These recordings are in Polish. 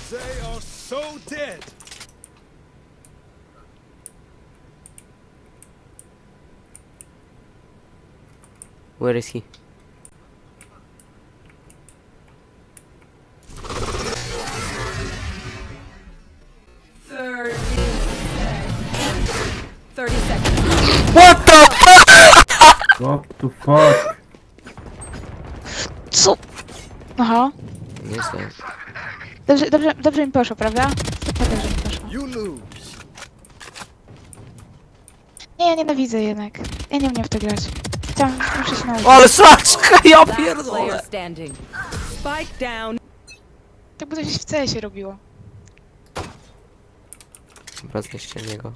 They are so dead. Where is he? What the fuck? Co? Aha. Nieźle. Dobrze mi poszło, prawda? Super dobrze mi poszło. You lose. Nie, ja nienawidzę jednak. Ja nie umiem w to grać. Muszę się nauczyć. Ale sraczka, ja Last player pierdolę! standing. Spike down. Tak by to się w CS-ie robiło. Dobra, zniszcie niego.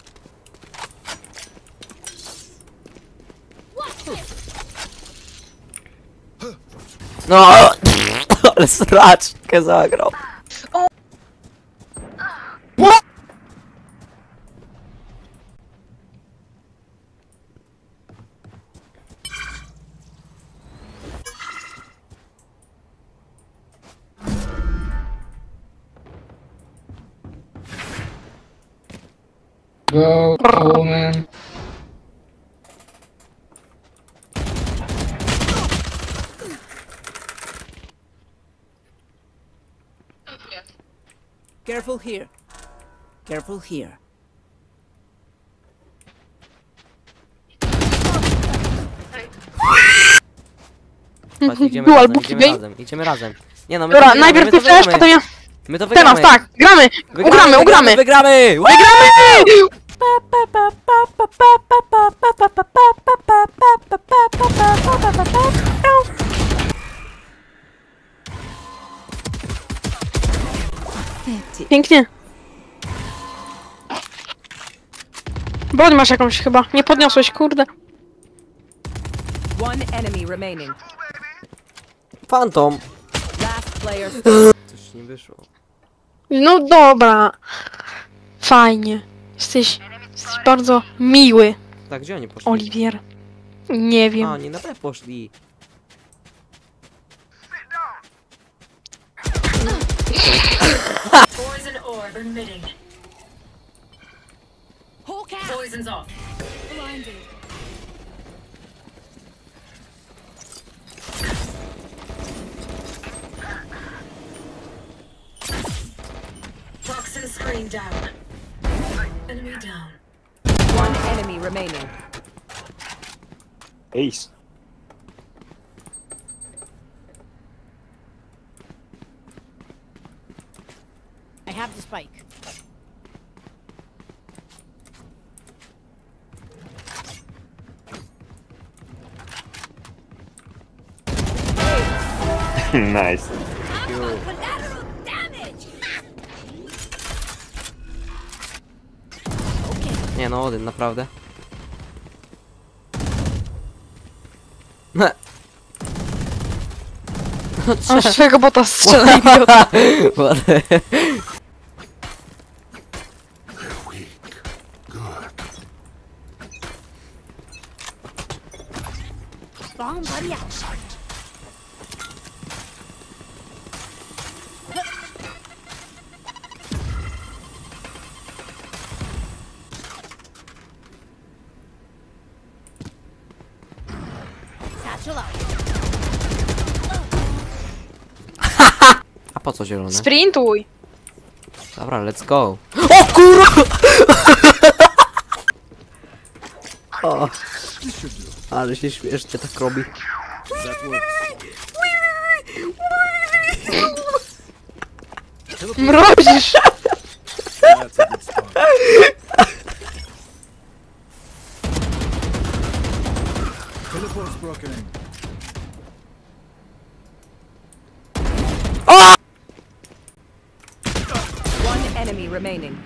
No, ale sraczkę zagrał. Go, woman. Careful here. Careful here. Chodź, idziemy Dual razem, booki idziemy game. razem, idziemy razem. Nie no, my Dobra, to wygramy, najpierw my ty to chcesz, wygramy. potem ja. My to wygramy. Teraz, tak, gramy! Ugramy! Wygramy! Pięknie. Broń masz jakąś chyba. Nie podniosłeś, kurde. One enemy remaining. Phantom! Last player. Coś nie wyszło. No dobra. Fajnie. Jesteś bardzo miły, Tak, gdzie oni poszli? Oliwier. Nie A, wiem. oni na B poszli. Poison orb emitting. Poison's off. Blinded. Toxin screen down. Enemy down. One enemy remaining. Ace. I have the spike. Nice. Nie no, Odyn, naprawdę. A z twojego bota strzela, idiota. A po co zielone? Sprintuj. Dobra, let's go. O kurwa! O, ale się śmiesznie tak robi. That works. Mrozisz. That's a good start. Teleport's broken. One enemy remaining.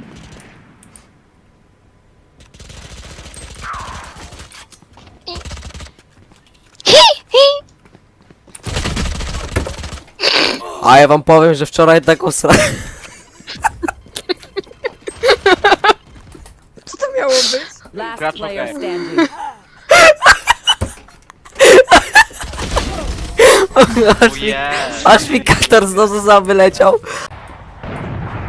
A ja wam powiem, że wczoraj taką sra... Co to miało być? Last player standing. Aż mi katar znowu wyleciał.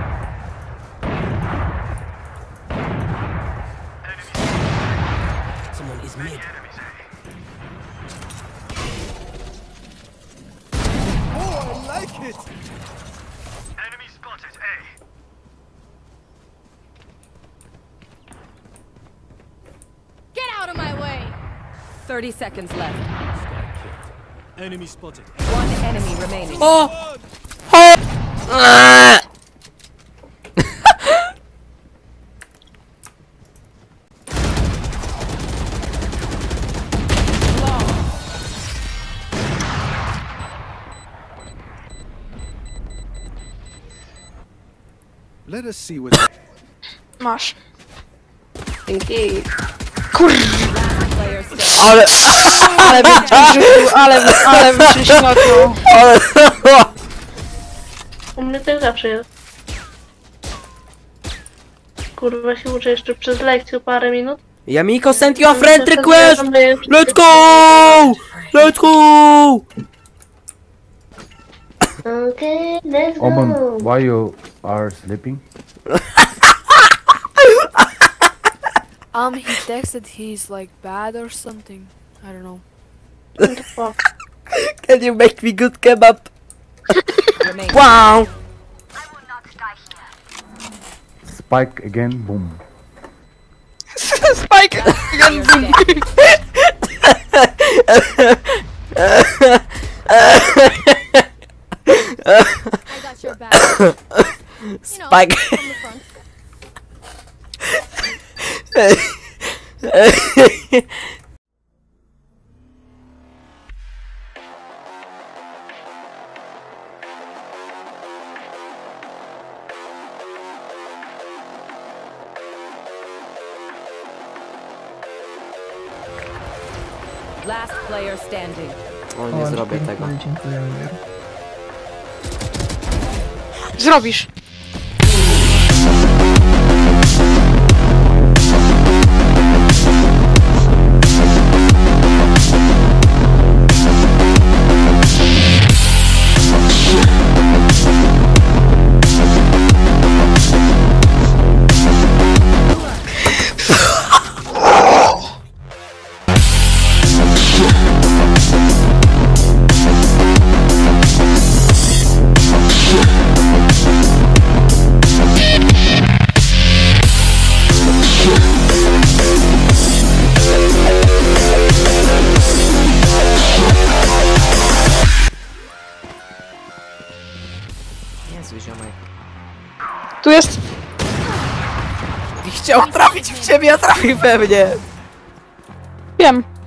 Oh, I like it. Get out of my way! 30 seconds left. Enemy spotted. One enemy remaining. Oh! Oh! Ah! Let us see what. Masz. Dzięki. Player standing. Ale... Ale bym rzucił, ale bym się śmiał. Ale... U mnie tak zawsze jest. Kurwa się uczę jeszcze przez lekcję parę minut. Yamiko sent you a friend request! Let's go! Let's go! Okay, let's go. Omen, why you are sleeping? He texted he's like bad or something. I don't know. What the fuck? Can you make me good kebab? Remaining. Wow! Spike again, boom. Spike! Player standing. I got your back. Spike! From the front. Last player standing. O, nie zrobię tego. Zrobisz. Jezu, ziomek. Tu jest. Chciał trafić w ciebie, a trafił we mnie! Wiem.